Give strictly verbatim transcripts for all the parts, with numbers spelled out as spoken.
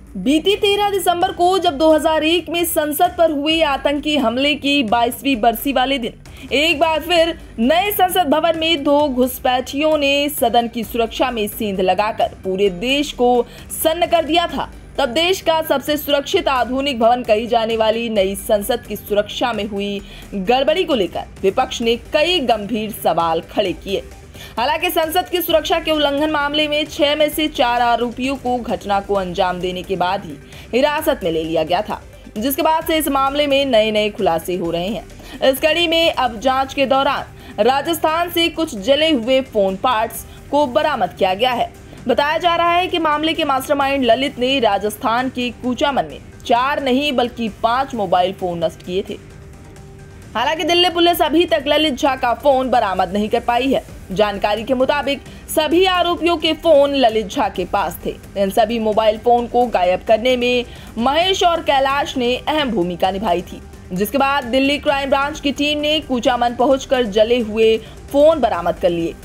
बीती तेरह दिसंबर को जब दो हज़ार एक में संसद पर हुए आतंकी हमले की बाईसवीं बरसी वाले दिन एक बार फिर नए संसद भवन में दो घुसपैठियों ने सदन की सुरक्षा में सेंध लगाकर पूरे देश को सन्न कर दिया था। तब देश का सबसे सुरक्षित आधुनिक भवन कही जाने वाली नई संसद की सुरक्षा में हुई गड़बड़ी को लेकर विपक्ष ने कई गंभीर सवाल खड़े किए। हालांकि संसद की सुरक्षा के उल्लंघन मामले में छह में से चार आरोपियों को घटना को अंजाम देने के बाद ही हिरासत में ले लिया गया था, जिसके बाद से इस मामले में नए नए खुलासे हो रहे हैं। इस कड़ी में अब जांच के दौरान राजस्थान से कुछ जले हुए फोन पार्ट्स को बरामद किया गया है। बताया जा रहा है कि मामले के मास्टरमाइंड ललित ने राजस्थान के कूचामन में चार नहीं बल्कि पांच मोबाइल फोन नष्ट किए थे। हालांकि दिल्ली पुलिस अभी तक ललित झा का फोन बरामद नहीं कर पाई है। जानकारी के मुताबिक सभी आरोपियों के फोन ललित झा के पास थे। इन सभी मोबाइल फोन को गायब करने में महेश और कैलाश ने अहम भूमिका निभाई थी, जिसके बाद दिल्ली क्राइम ब्रांच की टीम ने कूचामन पहुंचकर जले हुए फोन बरामद कर लिए।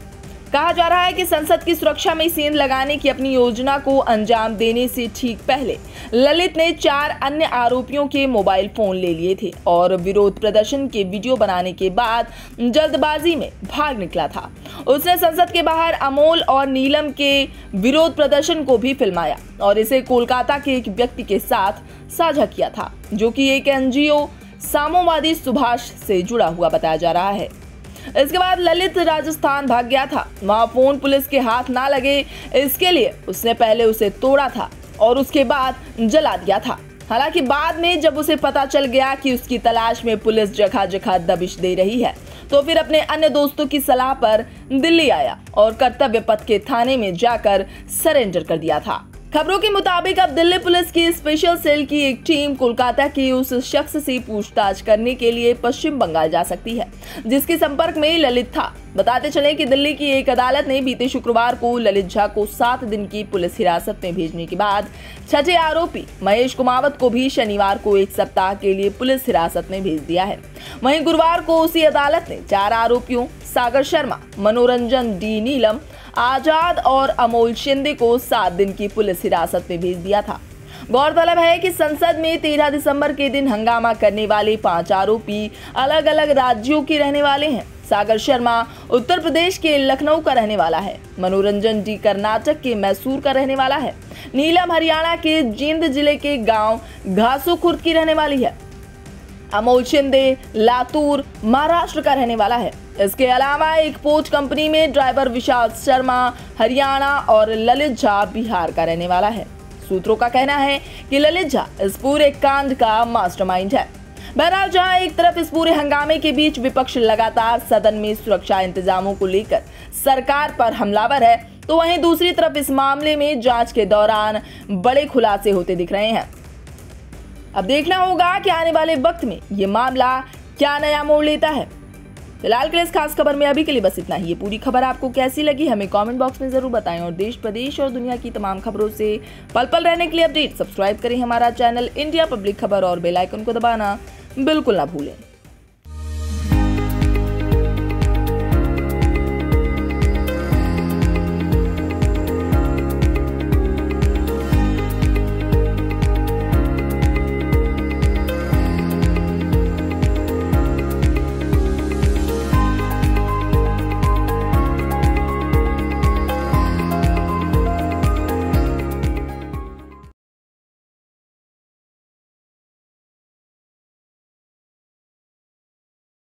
कहा जा रहा है कि संसद की सुरक्षा में सेंध लगाने की अपनी योजना को अंजाम देने से ठीक पहले ललित ने चार अन्य आरोपियों के मोबाइल फोन ले लिए थे और विरोध प्रदर्शन के वीडियो बनाने के बाद जल्दबाजी में भाग निकला था। उसने संसद के बाहर अमोल और नीलम के विरोध प्रदर्शन को भी फिल्माया और इसे कोलकाता के एक व्यक्ति के साथ साझा किया था, जो कि एक एनजीओ साम्यवादी सुभाष से जुड़ा हुआ बताया जा रहा है। इसके बाद ललित राजस्थान भाग गया था। वहां फोन पुलिस के हाथ ना लगे, इसके लिए उसने पहले उसे तोड़ा था और उसके बाद जला दिया था। हालांकि बाद में जब उसे पता चल गया कि उसकी तलाश में पुलिस जगह जगह दबिश दे रही है, तो फिर अपने अन्य दोस्तों की सलाह पर दिल्ली आया और कर्तव्य पथ के थाने में जाकर सरेंडर कर दिया था। खबरों के मुताबिक अब दिल्ली पुलिस की स्पेशल सेल की एक टीम कोलकाता के उस शख्स से पूछताछ करने के लिए पश्चिम बंगाल जा सकती है, जिसके संपर्क में ललित था। बताते चले कि दिल्ली की एक अदालत ने बीते शुक्रवार को ललित झा को सात दिन की पुलिस हिरासत में भेजने के बाद छठे आरोपी महेश कुमावत को भी शनिवार को एक सप्ताह के लिए पुलिस हिरासत में भेज दिया है। वहीं गुरुवार को उसी अदालत ने चार आरोपियों सागर शर्मा, मनोरंजन डी नीलम, आजाद और अमोल शिंदे को सात दिन की पुलिस हिरासत में भेज दिया था। गौरतलब है कि संसद में तेरह दिसंबर के दिन हंगामा करने वाले पांच आरोपी अलग अलग राज्यों के रहने वाले हैं। सागर शर्मा उत्तर प्रदेश के लखनऊ का रहने वाला है। मनोरंजन डी कर्नाटक के मैसूर का रहने वाला है। नीलम हरियाणा के जींद जिले के गांव घासूखुर्द की रहने वाली है। अमोल शिंदे लातूर महाराष्ट्र का रहने वाला है। इसके अलावा एक पोर्ट कंपनी में ड्राइवर विशाल शर्मा हरियाणा और ललित झा बिहार का रहने वाला है। सूत्रों का कहना है कि ललित झा इस पूरे कांड का मास्टरमाइंड है। बहरहाल, जहां एक तरफ इस पूरे हंगामे के बीच विपक्ष लगातार सदन में सुरक्षा इंतजामों को लेकर सरकार पर हमलावर है, तो वहीं दूसरी तरफ इस मामले में जांच के दौरान बड़े खुलासे होते दिख रहे हैं। अब देखना होगा कि आने वाले वक्त में ये मामला क्या नया मोड़ लेता है। फिलहाल के लिए इस खास खबर में अभी के लिए बस इतना ही। ये पूरी खबर आपको कैसी लगी हमें कमेंट बॉक्स में जरूर बताएं और देश प्रदेश और दुनिया की तमाम खबरों से पल पल रहने के लिए अपडेट सब्सक्राइब करें हमारा चैनल इंडिया पब्लिक खबर और बेल आइकन को दबाना बिल्कुल ना भूलें।